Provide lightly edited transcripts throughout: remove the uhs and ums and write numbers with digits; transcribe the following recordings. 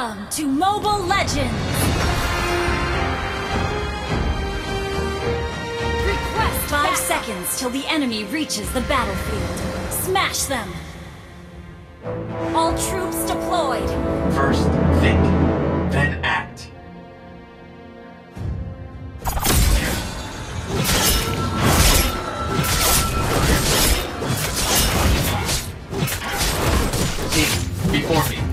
Welcome to Mobile Legends! Request 5 seconds till the enemy reaches the battlefield. Smash them! All troops deployed! First, think, then act. Team, before me.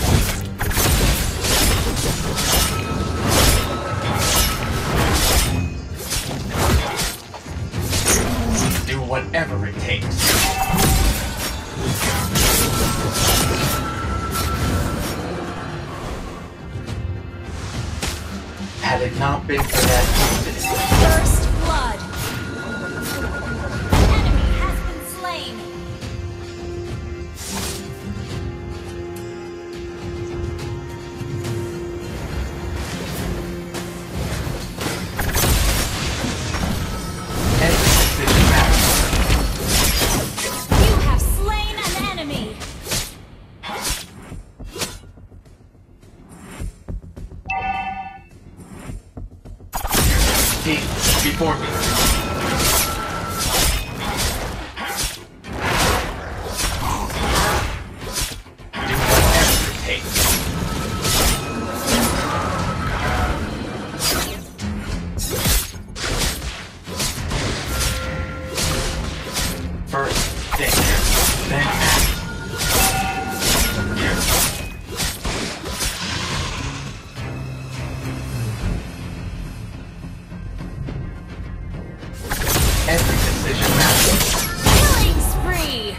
Do whatever it takes. Had it not been for that incident. First blood! The enemy has been slain! Every decision matters. You have slain an enemy! Team, before me. Do whatever it takes. First, think, then act. Every decision matters. Killing spree!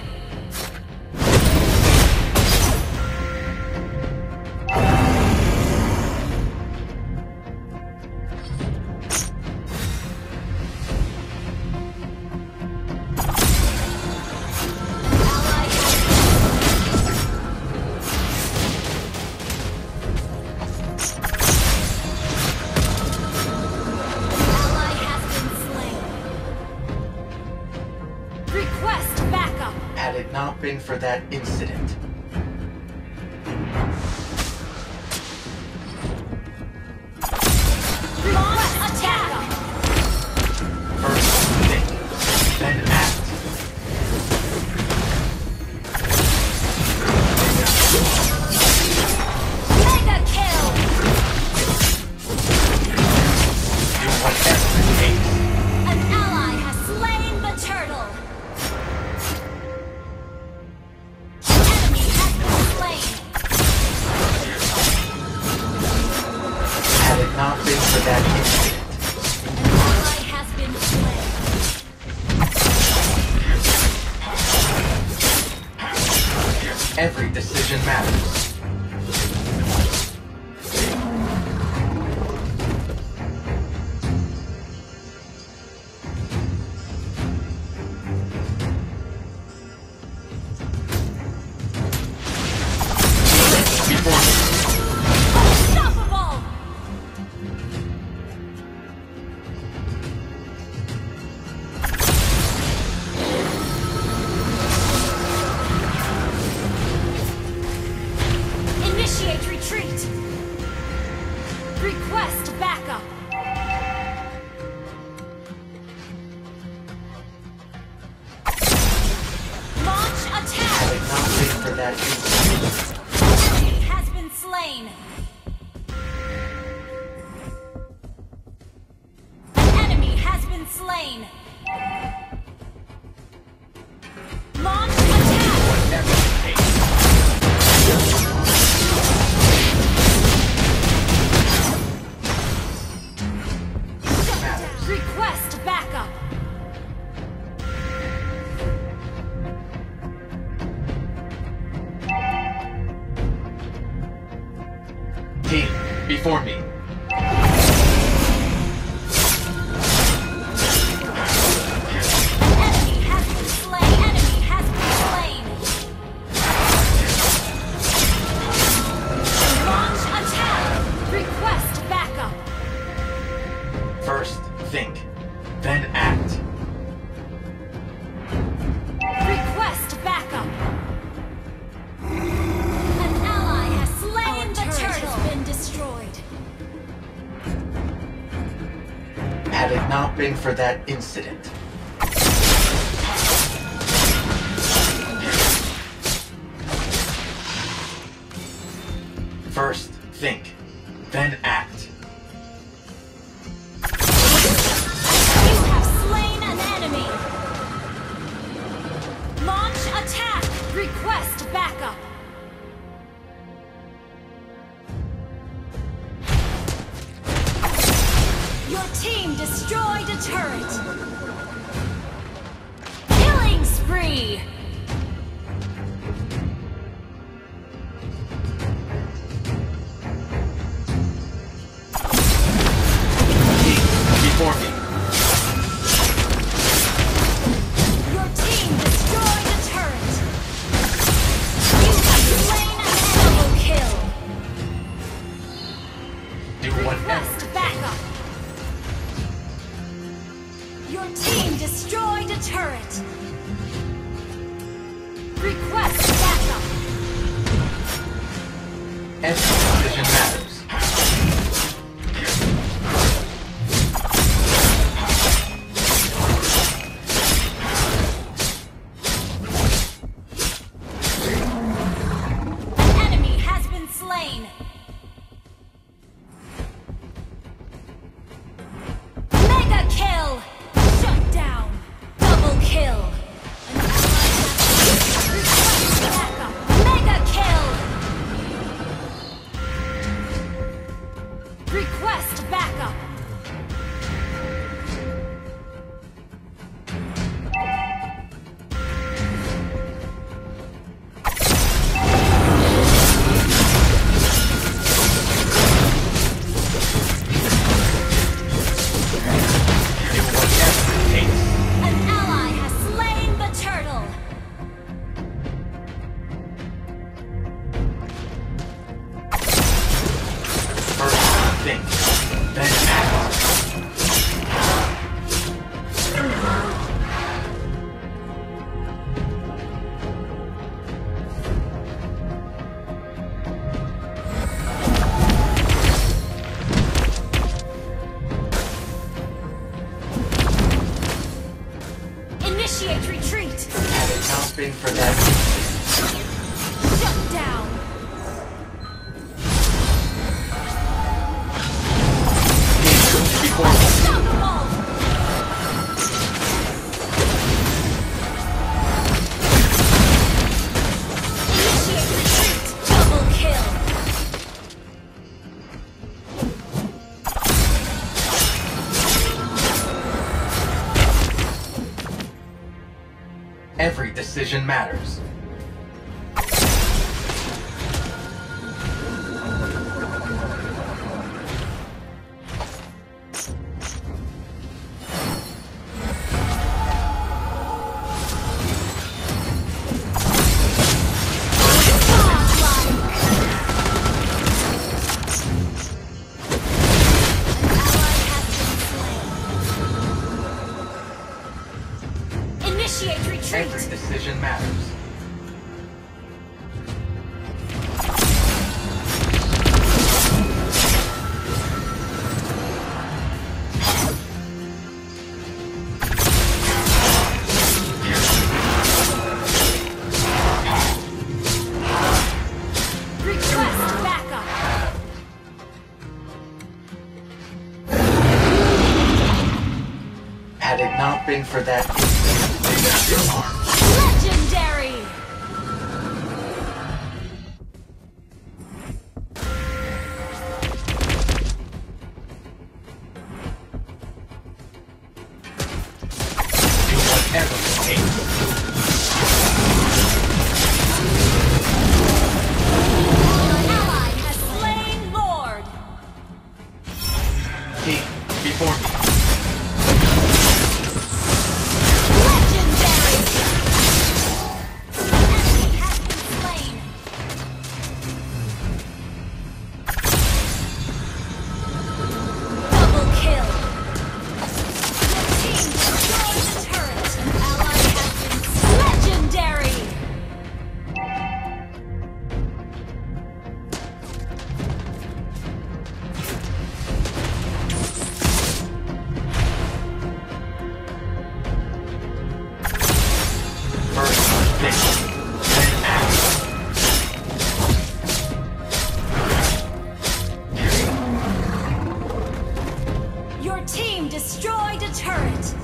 Request backup! Had it not been for that incident. Launch attack! First, think, then act. Mega kill! Do whatever it takes. An ally has slain the turtle! Enemy has been slain! Had it not been for that incident. An ally has been slain! Every decision matters. Before me. Unstoppable! Initiate retreat! Request backup! Launch attack! Had it not been for that incident. Enemy has been slain! Enemy has been slain! Launch attack! Whatever it takes. Matters. Request backup! Team, before me. Enemy has been slain! Enemy has been slain! Launch attack! Request backup! First, think, then act. Request backup! An ally has slain the turtle! Had it not been for that incident. First, think, then act. You have slain an enemy! Launch attack! Request backup! Your team destroyed a turret! Killing spree! Before me. Your team destroyed a turret! You have slain an double kill! Do whatever. Request backup! Your team destroyed a turret! Request backup! Every decision matters. An enemy has been slain! Mega kill! Shut down! Double kill! An ally has request backup! Mega kill! Request backup! Do whatever it takes. An ally has slain the turtle! First, think, then act. Initiate retreat! Had it not been for that incident. Shut down! Before me. Unstoppable! Initiate retreat! Double kill! Every decision matters. Initiate retreat! Every decision matters. Request backup! Had it not been for that incident. Legendary! Do whatever it takes. An ally has slain Lord! Team, before me. Legendary! An enemy has been slain! Double kill! Your team destroyed the turret! An ally has been slain! team destroyed a turret.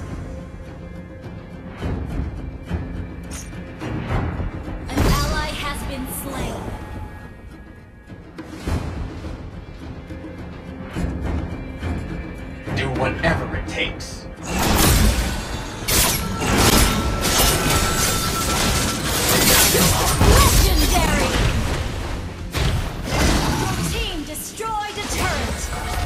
An ally has been slain. Do whatever it takes. Legendary! Your team destroyed a turret.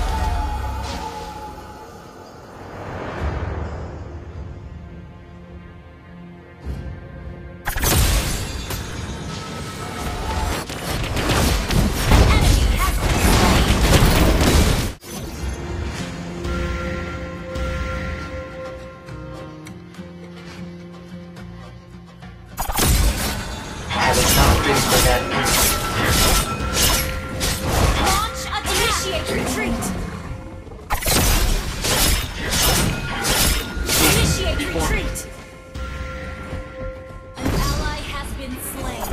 Had it not been for that Launch attack! Initiate retreat! Initiate retreat! An ally has been slain.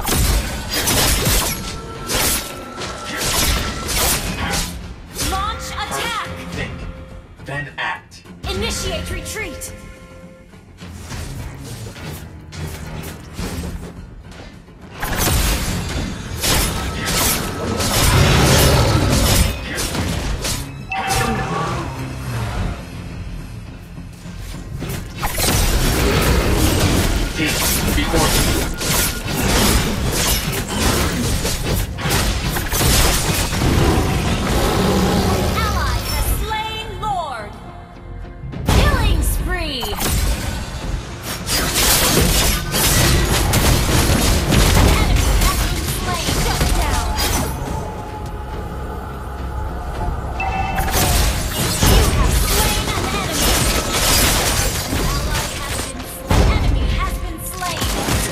Launch attack! think, then act. Initiate retreat! Before you. Ally has slain Lord! Killing spree! Enemy has been slain! Shut down! You have slain an enemy! An ally has been slain! Enemy has been slain!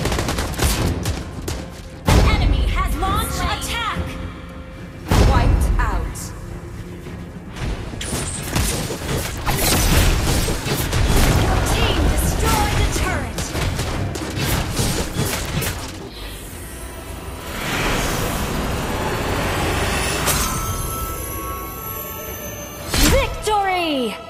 Enemy has launched attack! Wiped out. Your team destroyed the turret! Victory!